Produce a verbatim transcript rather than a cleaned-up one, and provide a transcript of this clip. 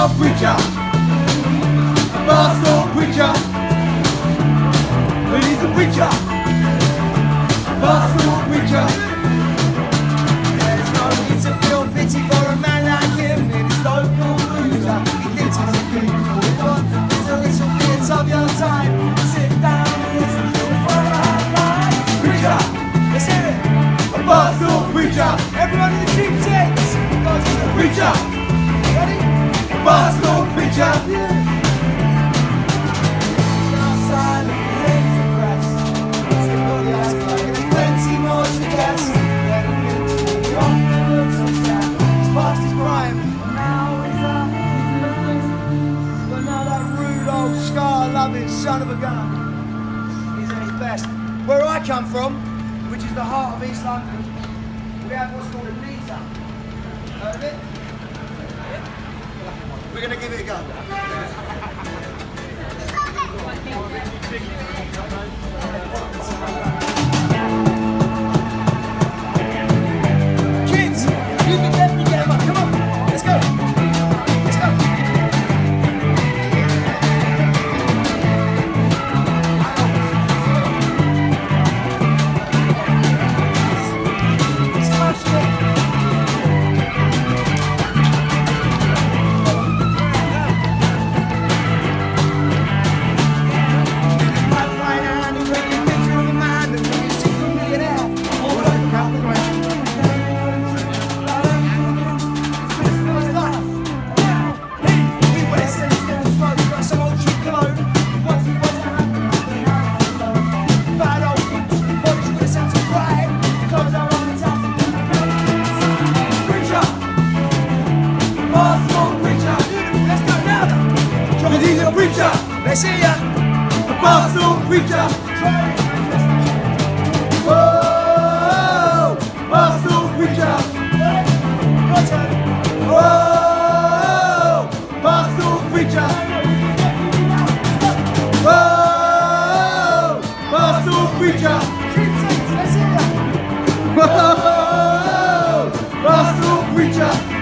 old preacher, a fast old preacher. But he's a preacher, a fast old preacher. There's no need to feel pity for a man like him in his local loser. He thinks he's a king. All he wants is a little bit of your time. Sit down and listen to it for a ride. Preacher, Let's hear it. a fast old preacher. Everyone in the cheap tents. Because he's a Preacher, Ready? a fast old preacher. Outside of the lazy press. There's plenty more to guess. The often looks so sad. He's past his prime. And now he's up. But now that rude old scar-loving son of a gun. He's at his best. Where I come from, which is the heart of East London, we have what's called a Nita. Heard of it? We're going to give it a go. Kids, you can definitely get them up. Come on, let's go. Let's go. Smash it. He's a preacher, Let's see ya. a fast old preacher. Whoa, fast old preacher. Your turn. Whoa, fast old preacher. Whoa, fast old preacher. Let's see ya. Whoa, fast old preacher.